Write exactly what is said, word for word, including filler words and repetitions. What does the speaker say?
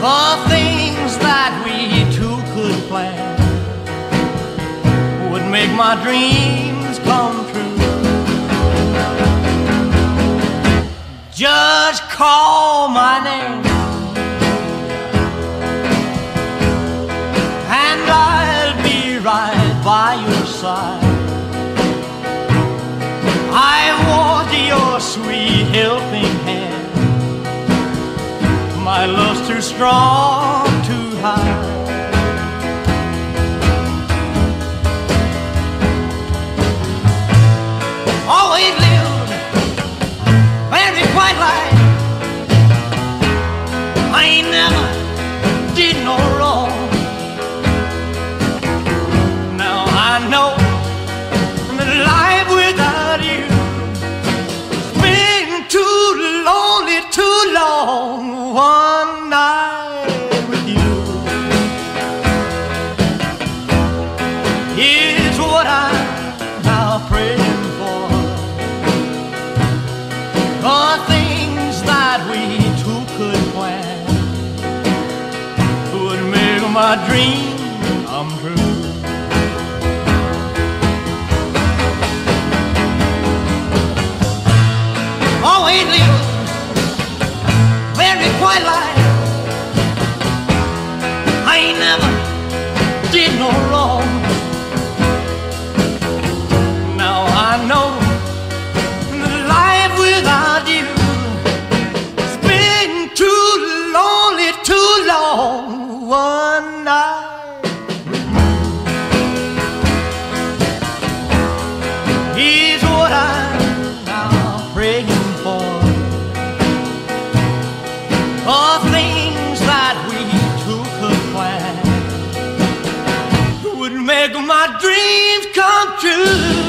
for things that we two could plan would make my dreams come true. Just call my name and I'll be right by your side. I want your sweet helping hand. My love's too strong to hide. Always lived very quiet life. I ain't never did no wrong. Now I know that life without you has been too lonely, too long. One night with you is what I'm now praying for. For things that we two could plan would make my dream come true. Always live very quiet life. I ain't never did no wrong. Now I know that life without you has been too lonely, too long. One night is what I'm now praying for. For things that we two could plan would make my dreams come true.